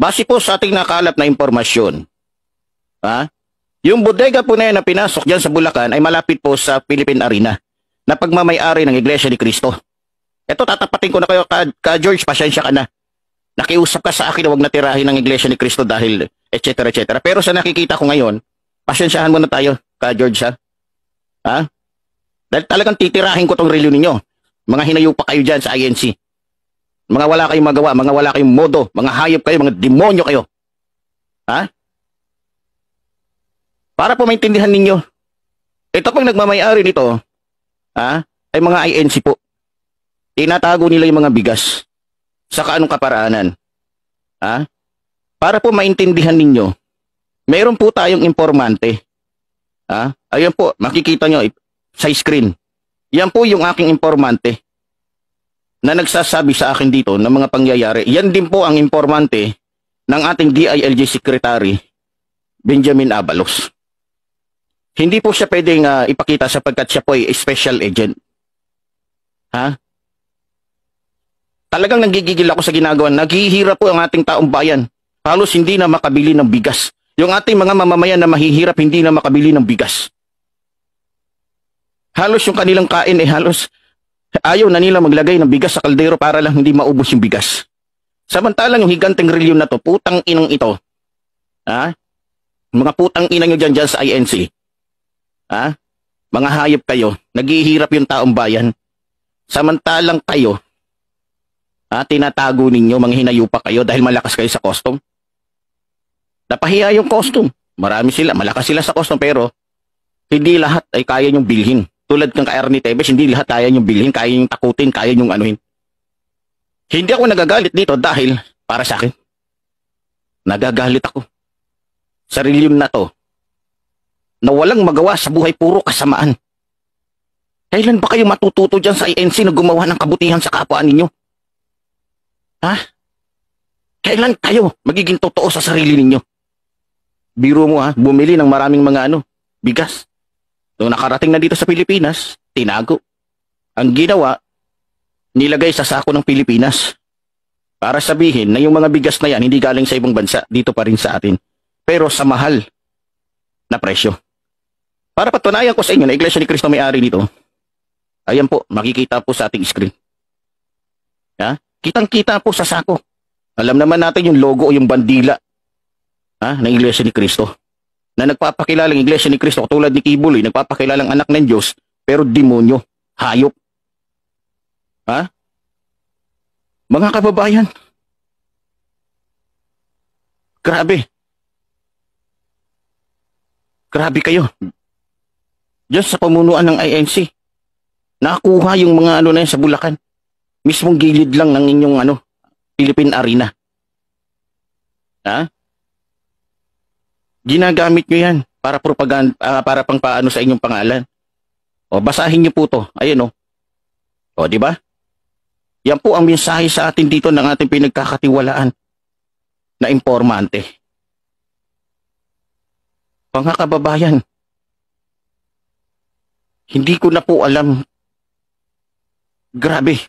Base po sa ating nakalap na impormasyon, ha? Yung bodega po na yan na pinasok dyan sa Bulacan ay malapit po sa Philippine Arena na pagmamay-ari ng Iglesia ni Cristo. Ito, tatapatin ko na kayo, ka George, pasensya ka na. Nakiusap ka sa akin na huwag natirahin ng Iglesia ni Cristo dahil etc. etc. Pero sa nakikita ko ngayon, pasensyahan mo na tayo, ka George, ha? Ha? Dahil talagang titirahin ko tong reliyon ninyo. Mga hinayupa kayo dyan sa INC. Mga wala kayong magawa, mga wala kayong modo, mga hayop kayo, mga demonyo kayo. Ha? Para po maintindihan ninyo, ito pong nagmamayari nito, ha, ay mga INC po. Tinatago nila yung mga bigas sa kaanong kaparaanan. Ha? Para po maintindihan ninyo, mayroon po tayong impormante. Ha? Ayan po, makikita nyo sa screen. Yan po yung aking informante na nagsasabi sa akin dito ng mga pangyayari. Yan din po ang informante ng ating DILG Secretary, Benjamin Abalos. Hindi po siya pwedeng ipakita sapagkat siya po ay special agent. Ha? Talagang nanggigigil ako sa ginagawa. Naghihirap po ang ating taong bayan. Halos hindi na makabili ng bigas. Yung ating mga mamamayan na mahihirap hindi na makabili ng bigas. Halos yung kanilang kain ay halos ayaw na nila maglagay ng bigas sa kaldero para lang hindi maubos yung bigas. Samantalang yung higanteng reliyon na to, putang inang ito. Ha? Mga putang ina nyo dyan sa INC. Ha? Mga hayop kayo, naghihirap yung taong bayan. Samantalang kayo, tinatago ninyo, mga hinayupa kayo dahil malakas kayo sa custom. Napahiya yung custom. Marami sila, malakas sila sa custom pero hindi lahat ay kaya nyong bilhin. Tulad ng Ernie Tevez, hindi lahat kaya nyong bilhin, kaya nyong takutin, kaya nyong anuhin. Hindi ako nagagalit dito dahil para sa akin, nagagalit ako. Sa reliyon na to, na walang magawa sa buhay, puro kasamaan. Kailan ba kayo matututo dyan sa INC na gumawa ng kabutihan sa kapwa ninyo? Ha? Kailan kayo magiging totoo sa sarili ninyo? Biro mo bumili ng maraming mga bigas. Nung nakarating na dito sa Pilipinas, tinago. Ang ginawa, nilagay sa sako ng Pilipinas. Para sabihin na yung mga bigas na yan hindi galing sa ibang bansa, dito pa rin sa atin. Pero sa mahal na presyo. Para patunayan ko sa inyo na Iglesia ni Cristo may-ari nito, ayan po, makikita po sa ating screen. Ha? Kitang-kita po sa sako. Alam naman natin yung logo o yung bandila ng Iglesia ni Cristo. Na nagpapakilalang Iglesia ni Cristo, tulad ni Kibuloy, nagpapakilalang anak ng Diyos, pero demonyo, hayop. Ha? Mga kababayan, grabe. Grabe kayo. Diyan sa pamunuan ng INC, nakuha yung mga na yan sa Bulacan. Mismong gilid lang ng inyong Philippine Arena. Ha? Ginagamit nyo yan para propaganda, para pang paano sa inyong pangalan. O, basahin nyo po to. Ayan o. O, di ba? Yan po ang mensahe sa atin dito ng ating pinagkakatiwalaan na informante. Mga kababayan, hindi ko na po alam. Grabe.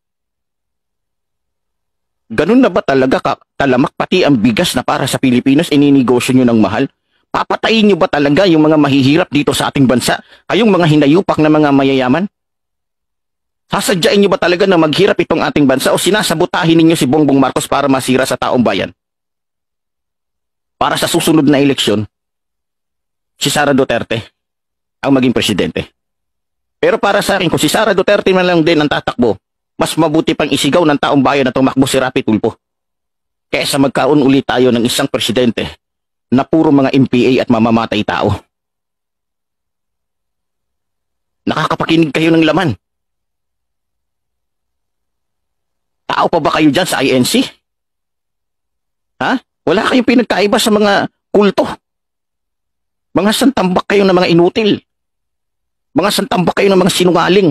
Ganun na ba talaga talamak pati ang bigas na para sa Pilipinas ininegosyo nyo ng mahal? Papatayin nyo ba talaga yung mga mahihirap dito sa ating bansa? Kayong mga hinayupak na mga mayayaman? Sasadyain nyo ba talaga na maghirap itong ating bansa o sinasabotahin ninyo si Bongbong Marcos para masira sa taong bayan? Para sa susunod na eleksyon, si Sara Duterte ang maging presidente. Pero para sa akin, kung si Sara Duterte man lang din ang tatakbo, mas mabuti pang isigaw ng taong bayan na tumakbo si Rapi Tulfo kaysa magkaroon ulit tayo ng isang presidente na puro mga MPA at mamamatay tao. Nakakapakinig kayo ng laman. Tao pa ba kayo dyan sa INC? Ha? Wala kayong pinagkaiba sa mga kulto. Mga santambak kayo ng mga inutil. Mga santambak kayo ng mga sinungaling.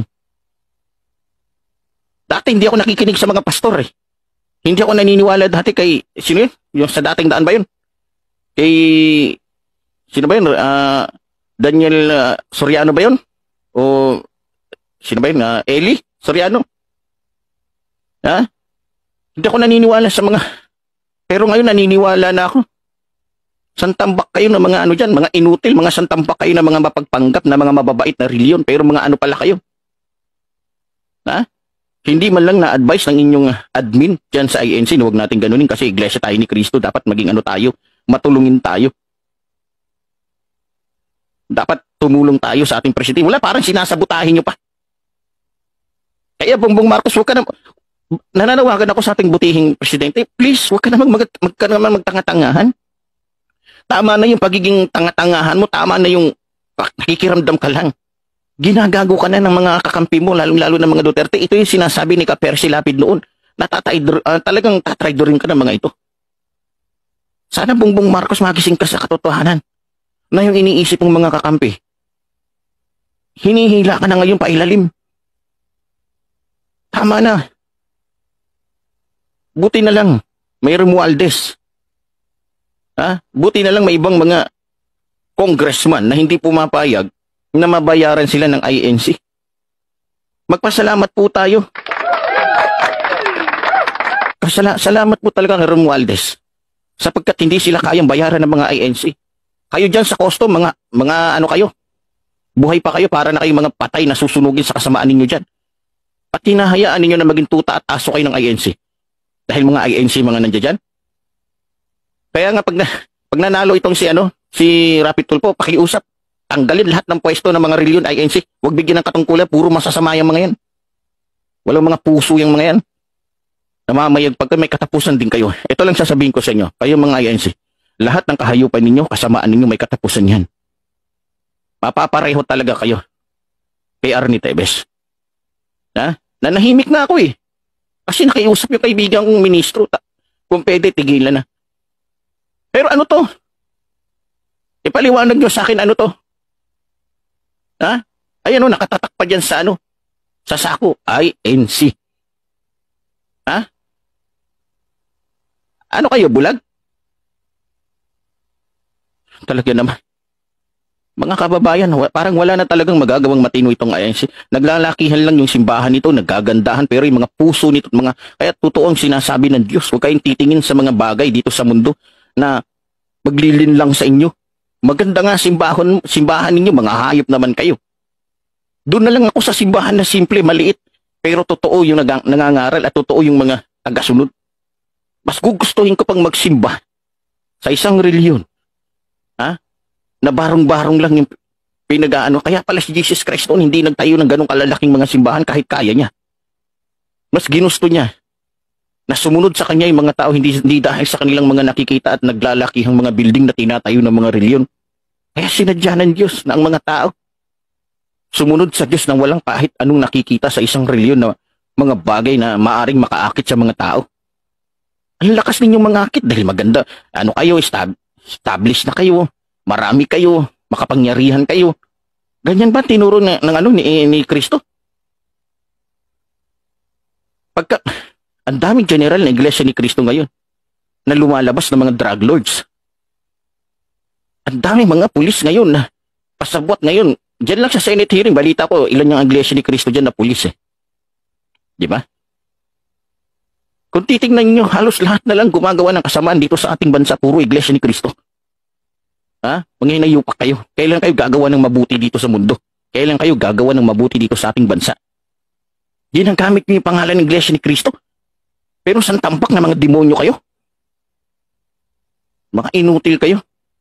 Dati hindi ako nakikinig sa mga pastor . Hindi ako naniniwala dati kay, sino yun? Yung sa dating daan ba yun? Kay, sino ba yun? Daniel Soriano ba yun? O, sino ba yun? Eli Soriano? Ha? Hindi ako naniniwala sa mga Pero ngayon naniniwala na ako. Santambak kayo ng mga ano dyan, mga inutil, mga santambak kayo ng mga mapagpanggap na mga mababait na reliyon, pero mga ano pala kayo. Ha? Hindi man lang na-advise ng inyong admin dyan sa INC na huwag natin ganunin kasi iglesia tayo ni Cristo, dapat maging ano tayo, matulungin tayo. Dapat tumulong tayo sa ating presidente. Wala, parang sinasabotahin nyo pa. Kaya Bongbong Marcos, huwag ka na, nananawagan ako sa ating butihing presidente, please, huwag ka namang magtanga-tangahan. Tama na yung pagiging tanga-tangahan mo, tama na yung nakikiramdam ka lang. Ginagago ka na ng mga kakampi mo, lalong-lalo ng mga Duterte. Ito yung sinasabi ni Percy Lapid noon, na talagang tatraidorin ka ng mga ito. Sana Bongbong Marcos magising ka sa katotohanan na yung iniisip mong mga kakampi. Hinihila ka na ngayon pailalim. Tama na. Buti na lang, may Romualdez. Ha? Buti na lang may ibang mga congressman na hindi pumapayag na mabayaran sila ng INC. Magpasalamat po tayo. Salamat po talaga kay Romualdez sapagkat hindi sila kayang bayaran ng mga INC. Kayo dyan sa custom, mga ano kayo, buhay pa kayo para na kayong mga patay na susunugin sa kasamaan ninyo dyan. At hinahayaan ninyo na maging tuta at aso kayo ng INC. Dahil mga INC mga nandiyan dyan. Kaya nga pag nanalo itong si Rapid Tulfo, pakiusap. Tanggalin lahat ng pwesto ng mga reliyon INC. Huwag bigyan ng katungkulan, puro masasama yung mga yan. Walang mga puso yung mga yan. Namamayag pagka may katapusan din kayo. Ito lang sasabihin ko sa inyo, kayo mga INC. Lahat ng kahayupan ninyo, kasamaan ninyo, may katapusan yan. Mapapareho talaga kayo kay Arnie Tevez. Ha? Nanahimik na ako eh. Kasi nakiusap yung kaibigan kong ministro. Kung pwede, tigilan na. Pero ano to? Ipaliwanag nyo sa akin ano to? Ha? Ay nakatatak pa dyan sa sa sako. INC. Ha? Ano kayo, bulag? Talaga naman. Mga kababayan, parang wala na talagang magagawang matino itong INC. Naglalakihan lang yung simbahan nito, nagagandahan, pero yung mga puso nito, kaya totoo ang sinasabi ng Diyos. Huwag kayong titingin sa mga bagay dito sa mundo na maglilin lang sa inyo. Maganda nga simbahan ninyo, mga hayop naman kayo. Doon na lang ako sa simbahan na simple, maliit, pero totoo yung nangangaral at totoo yung mga tagasunod. Mas gugustuhin ko pang magsimba sa isang reliyon. Ha? Na barong-barong lang yung pinag-aano. Kaya pala si Jesus Christ noon hindi nagtayo ng ganong kalalaking mga simbahan kahit kaya niya. Mas ginusto niya na sumunod sa kanya yung mga tao hindi dahil sa kanilang mga nakikita at naglalakihang mga building na tinatayo ng mga reliyon. Kaya sinadya ng Diyos na ang mga tao sumunod sa Diyos nang walang kahit anong nakikita sa isang reliyon na mga bagay na maaring makaakit sa mga tao. Ang lakas ninyong mangakit dahil maganda. Kayo, established na kayo. Marami kayo. Makapangyarihan kayo. Ganyan ba tinuro ni Kristo? Ang daming general na iglesia ni Kristo ngayon na lumalabas ng mga drug lords. Ang daming mga pulis ngayon na pasabot ngayon. Diyan lang sa Senate hearing, balita ko, ilan yung iglesia ni Kristo dyan na pulis eh. Di ba? Kung titingnan nyo, halos lahat na lang gumagawa ng kasamaan dito sa ating bansa, puro iglesia ni Kristo. Ha? Manginayupak kayo. Kailan kayo gagawa ng mabuti dito sa mundo? Kailan kayo gagawa ng mabuti dito sa ating bansa? Yan ang gamit niyo yung pangalan ng iglesia ni Kristo. Pero saan tampak na mga demonyo kayo? Mga inutil kayo.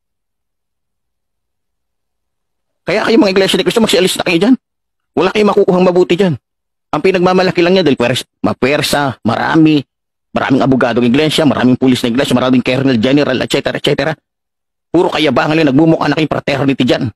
Kaya kayo mga iglesia ni Kristo, magsialis na kayo dyan. Wala kayong makukuhang mabuti dyan. Ang pinagmamalaki lang niya dahil mapersa, maraming abogadong iglesia, maraming pulis na iglesia, maraming colonel general, etc. etc. Puro kayabangan lang, nagmumukha na kayong fraternity dyan.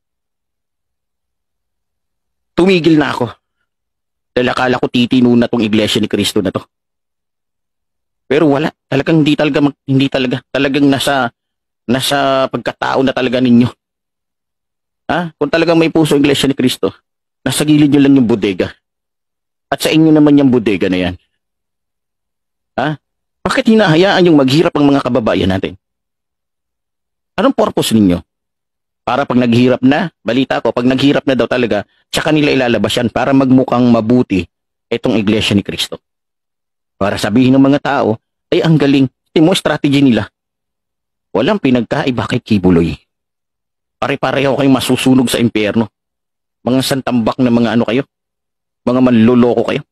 Tumigil na ako. Dahil akala ko titino na tong iglesia ni Kristo na to. Pero wala, talagang hindi talagang nasa pagkatao na talaga ninyo. Ha? Kung talagang may puso ang iglesia ni Kristo, nasa gilid nyo lang yung bodega. At sa inyo naman yung bodega na yan. Ha? Bakit hinahayaan yung maghirap ang mga kababayan natin? Anong purpose ninyo? Para pag naghirap na, balita ko, pag naghirap na daw talaga, tsaka nila ilalabas yan para magmukhang mabuti itong iglesia ni Kristo. Para sabihin ng mga tao, ay ang galing, mo, strategy nila. Walang pinagkaiba kay Kibuloy. Pare-pareho kayong masusunog sa impyerno. Mga santambak na mga ano kayo. Mga manloloko kayo.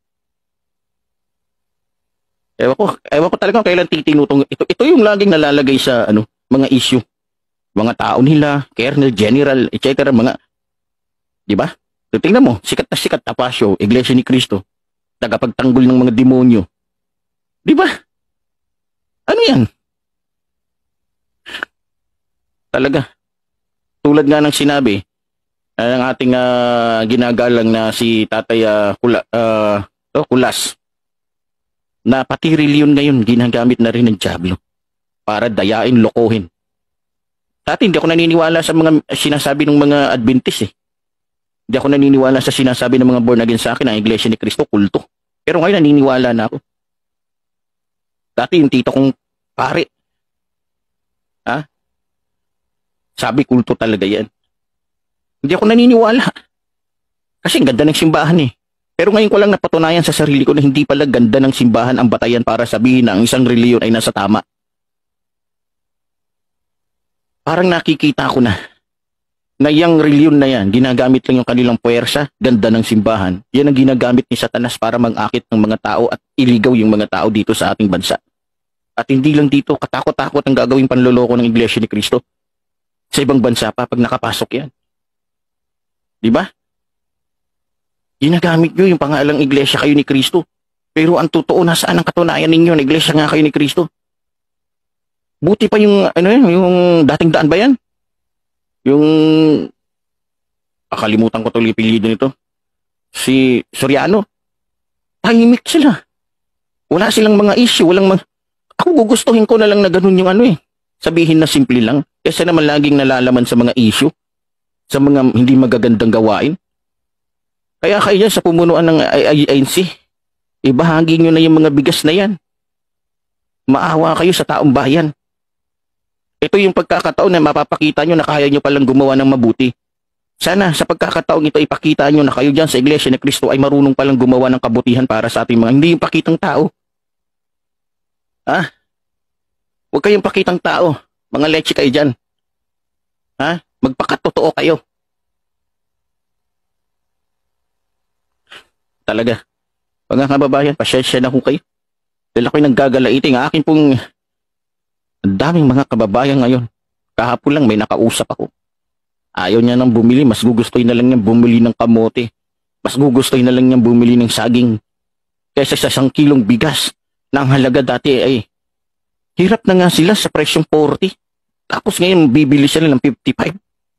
Ewan ko talaga kailan titinutong ito. Ito yung laging nalalagay sa mga issue. Mga tao nila, colonel, general, etc. Mga, di ba? Tingnan mo, sikat na sikat, Tapasio, Iglesia ni Cristo, tagapagtanggol ng mga demonyo. Di ba? Ano yan? Talaga. Tulad nga ng sinabi ng ating ginagalang na si Tatay Kulas, na pati reliyon ngayon ginagamit na rin ng dyablo para dayain, lokohin. Dati hindi ako naniniwala sa mga sinasabi ng mga Adventist eh. Hindi ako naniniwala sa sinasabi ng mga born again sa akin ang Iglesia ni Cristo, kulto. Pero ngayon naniniwala na ako. Dati yung tito kong pare, sabi kulto talaga yan. Hindi ako naniniwala. Kasi ang ganda ng simbahan eh. Pero ngayon ko lang napatunayan sa sarili ko na hindi pala ganda ng simbahan ang batayan para sabihin na ang isang reliyon ay nasa tama. Parang nakikita ko na yung reliyon na yan, ginagamit lang yung kanilang puwersa, ganda ng simbahan. Yan ang ginagamit ni Satanas para mang-akit ng mga tao at iligaw yung mga tao dito sa ating bansa. At hindi lang dito, katakot-takot ang gagawing panloloko ng Iglesia ni Cristo. Sa ibang bansa pa pag nakapasok yan. Di ba? Ginagamit nyo yung pangalang Iglesia kayo ni Cristo. Pero ang totoo, nasaan ang katunayan ninyo na Iglesia nga kayo ni Cristo? Buti pa yung, yung dating daan ba yan? Yung, kalimutan ko tuloy pilido nito. Si Soriano. Tahimik sila. Wala silang mga issue, ako gugustuhin ko na lang na ganun yung sabihin na simple lang. Kasi naman laging nalalaman sa mga issue, sa mga hindi magagandang gawain. Kaya kayo dyan sa pumunuan ng INC, ibahagi nyo na yung mga bigas na yan. Maawa kayo sa taong bayan. Ito yung pagkakataon na mapapakita nyo na kaya nyo palang gumawa ng mabuti. Sana sa pagkakataong ito ipakita nyo na kayo dyan sa Iglesia ni Cristo ay marunong palang gumawa ng kabutihan para sa ating mga hindi yung pakitang tao. Huwag kayong pakitang tao. Mga leche kayo dyan. Magpakatotoo kayo. Talaga. Mga kababayan, pasyensya na ho kayo. Dahil ako'y naggagalaiting. Akin pong ang daming mga kababayan ngayon. Kahapon lang may nakausap ako. Ayaw niya nang bumili. Mas gugustoy na lang niya bumili ng kamote. Mas gugustoy na lang niya bumili ng saging. Kaysa sa 1 kilong bigas na ang halaga dati ay hirap na nga sila sa presyong 40. Tapos ngayon bibili sila ng 55.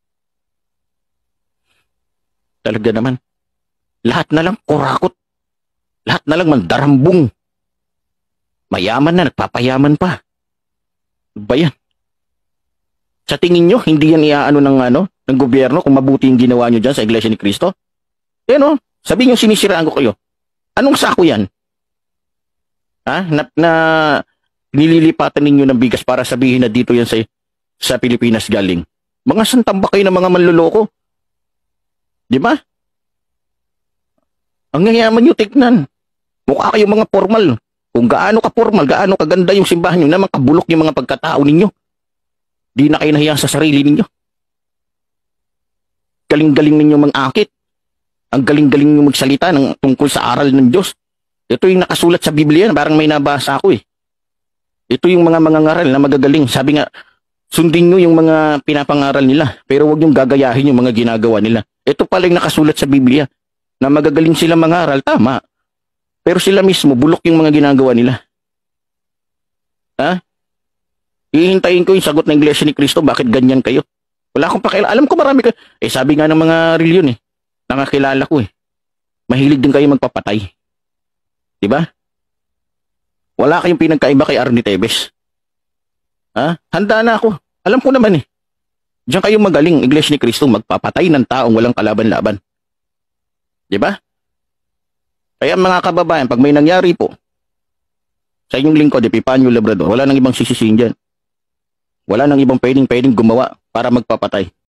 Talaga naman. Lahat na lang kurakot. Lahat na lang mandarambong. Mayaman na, nagpapayaman pa. Ba yan? Sa tingin nyo, hindi yan iaano ng gobyerno kung mabuti yung ginawa nyo dyan sa Iglesia ni Cristo? Sabihin nyo sinisiraan ko kayo. Anong sako yan? Na nililipatan ninyo ng bigas para sabihin na dito yan sa Pilipinas galing. Mga santamba kayo ng mga manloloko. Di ba? Ang yayaman nyo, tignan. Mukha kayo mga formal. Kung gaano ka formal, gaano kaganda yung simbahan nyo, naman kabulok yung mga pagkatao ninyo. Di na kayo nahiya sa sarili ninyo. Galing-galing ninyo mang-akit. Ang galing-galing nyo magsalita tungkol sa aral ng Diyos. Ito yung nakasulat sa Biblia, parang may nabasa ako eh. Ito yung mga ngaral na magagaling. Sabi nga, sundin nyo yung mga pinapangaral nila, pero huwag nyong gagayahin yung mga ginagawa nila. Ito pala yung nakasulat sa Biblia, na magagaling sila mangaral, tama. Pero sila mismo, bulok yung mga ginagawa nila. Hihintayin ko yung sagot ng Iglesia ni Cristo, bakit ganyan kayo? Wala akong pakialam. Alam ko marami kayo. Sabi nga ng mga reliyon nakakilala ko mahilig din kayo magpapatay. Diba? Wala kayong pinagkaiba kay Arnie Tevez. Handa na ako. Alam ko naman Diyan kayo magaling, Iglesia ni Cristo, magpapatay ng taong walang kalaban-laban. Diba? Kaya mga kababayan, pag may nangyari po, sa inyong lingkod, Epifanio Labrador, wala nang ibang sisisihin dyan. Wala nang ibang pwedeng gumawa para magpapatay.